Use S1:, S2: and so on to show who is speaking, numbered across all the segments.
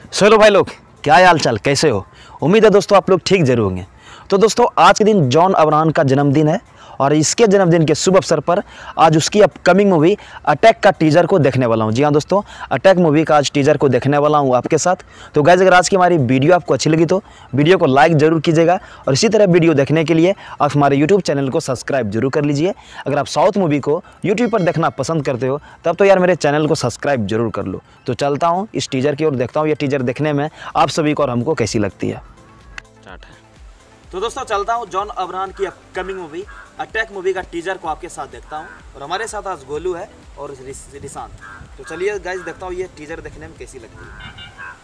S1: चलो भाई लोग, क्या हाल चाल, कैसे हो? उम्मीद है दोस्तों आप लोग ठीक जरूर होंगे। तो दोस्तों आज के दिन जॉन अब्राहम का जन्मदिन है और इसके जन्मदिन के शुभ अवसर पर आज उसकी अपकमिंग मूवी अटैक का टीजर को देखने वाला हूं। जी हाँ दोस्तों, अटैक मूवी का आज टीजर को देखने वाला हूं आपके साथ। तो गाइस, अगर आज की हमारी वीडियो आपको अच्छी लगी तो वीडियो को लाइक जरूर कीजिएगा और इसी तरह वीडियो देखने के लिए आप हमारे यूट्यूब चैनल को सब्सक्राइब जरूर कर लीजिए। अगर आप साउथ मूवी को यूट्यूब पर देखना पसंद करते हो तब तो यार मेरे चैनल को सब्सक्राइब जरूर कर लो। तो चलता हूँ इस टीजर की ओर, देखता हूँ ये टीजर देखने में आप सभी को और हमको कैसी लगती है। तो दोस्तों चलता हूँ जॉन अब्राहम की अपकमिंग मूवी अटैक मूवी का टीजर को आपके साथ देखता हूँ और हमारे साथ आज गोलू है और रिशांत। तो चलिए गाइस, देखता हूँ ये टीजर देखने में कैसी लगती है।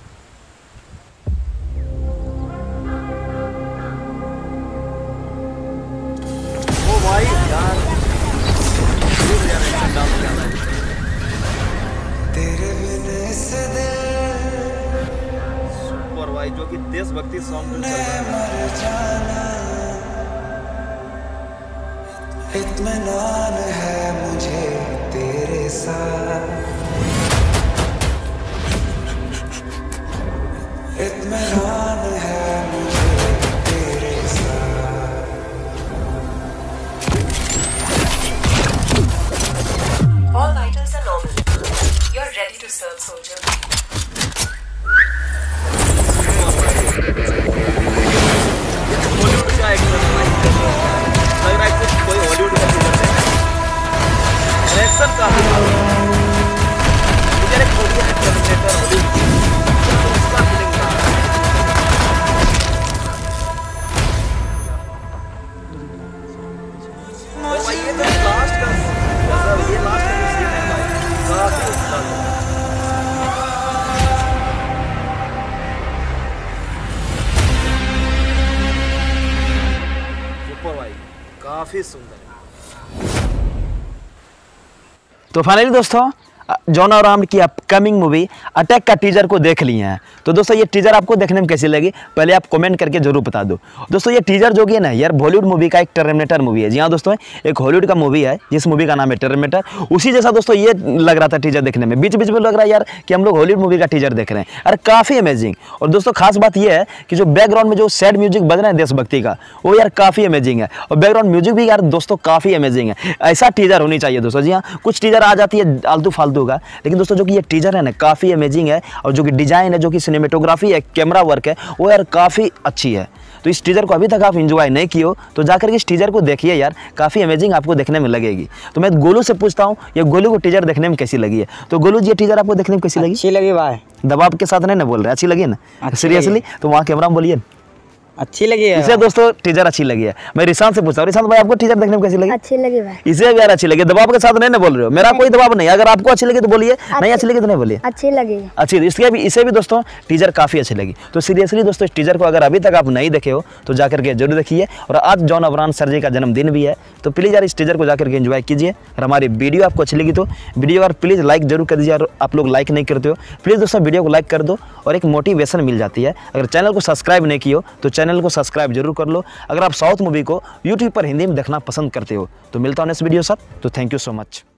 S1: ओ भाई यार, सुपर भाई, जो कि देशभक्ति सॉन्ग चल रहा है।
S2: इत्मीनान है मुझे तेरे साथ, इत्मीनान है मुझे तेरे साथ।
S3: All vitals are normal. You're ready to serve, soldier.
S1: Bollywood का एक्टर लग रहा है कोई हॉलीवुड का टीजर है। एक्शन काफी मुझे एक कोरियन एक्टर हॉलीवुड तो उसका फीलिंग था। तो भाई ये तो लास्ट का मतलब ये लास्ट का सीन है भाई, काफी अच्छा है। भाई काफी सुंदर है। तो फाइनली दोस्तों जॉन अब्राहम की अपकमिंग मूवी अटैक का टीजर को देख लिए हैं। तो दोस्तों ये टीजर आपको देखने में कैसी लगी पहले आप कमेंट करके जरूर बता दो। दोस्तों ये टीजर जो कि है ना यार, बॉलीवुड मूवी का एक टर्मिनेटर मूवी है। जी हाँ दोस्तों, एक हॉलीवुड का मूवी है जिस मूवी का नाम है टर्मिनेटर। उसी जैसा दोस्तों ये लग रहा था टीजर देखने में, बीच बीच में लग रहा है यार कि हम लोग हॉलीवुड मूवी का टीजर देख रहे हैं। अरे काफ़ी अमेजिंग। और दोस्तों खास बात यह है कि जो बैकग्राउंड में जो सैड म्यूजिक बज रहा है देशभक्ति का, वो यार काफ़ी अमेजिंग है और बैकग्राउंड म्यूजिक भी यार दोस्तों काफ़ी अमेजिंग है। ऐसा टीजर होनी चाहिए दोस्तों। जी हाँ, कुछ टीजर आ जाती है आलतू फालतू का, लेकिन दोस्तों जो कि ये टीजर है ना काफ़ी अमेजिंग है और जो कि डिजाइन है, जो कि सिनेमेटोग्राफी है, कैमरा वर्क है, वो यार काफ़ी अच्छी है। तो इस टीजर को अभी तक आप एंजॉय नहीं किए हो तो जाकर के इस टीजर को देखिए यार, काफ़ी अमेजिंग आपको देखने में लगेगी। तो मैं गोलू से पूछता हूँ ये गोलू को टीजर देखने में कैसी लगी है। तो गोलू जी ये टीजर आपको देखने में कैसी लगी?
S4: अच्छी लगी भाई।
S1: दबाव के साथ नहीं ना बोल रहे, अच्छी लगी ना सीरियसली? तो वहाँ कैमरा में बोलिए
S4: अच्छी लगी है।
S1: इसे दोस्तों टीजर अच्छी लगी है। मैं रिशांत से पूछता हूँ, रिशांत भाई आपको टीजर देखने में कैसी लगी?
S5: अच्छी लगी भाई।
S1: इसे भी यार अच्छी लगी। दबाव के साथ नहीं ना बोल रहे हो, मेरा कोई दबाव नहीं। अगर आपको अच्छी लगी तो बोलिए, नहीं अच्छी लगी तो नहीं बोलिए।
S5: अच्छी लगी।
S1: अच्छी, इसके भी इसे भी दोस्तों टीजर काफ़ी अच्छी लगी। तो सीरियसली दोस्तों इस टीजर को अगर अभी तक आप नहीं देखे हो तो जाकर के जरूर देखिए। और आज जॉन अब्राहम सर जी का जन्मदिन भी है, तो प्लीज़ यार इस टीजर को जाकर के एंजॉय कीजिए। और हमारी वीडियो आपको अच्छी लगी तो वीडियो यार प्लीज़ लाइक जरूर कर दीजिए। और आप लोग लाइक नहीं करते हो, प्लीज़ दोस्तों वीडियो को लाइक कर दो और एक मोटिवेशन मिल जाती है। अगर चैनल को सब्सक्राइब नहीं किए हो तो चैनल को सब्सक्राइब जरूर कर लो। अगर आप साउथ मूवी को यूट्यूब पर हिंदी में देखना पसंद करते हो तो मिलता हूं नेक्स्ट वीडियो साथ। तो थैंक यू सो मच।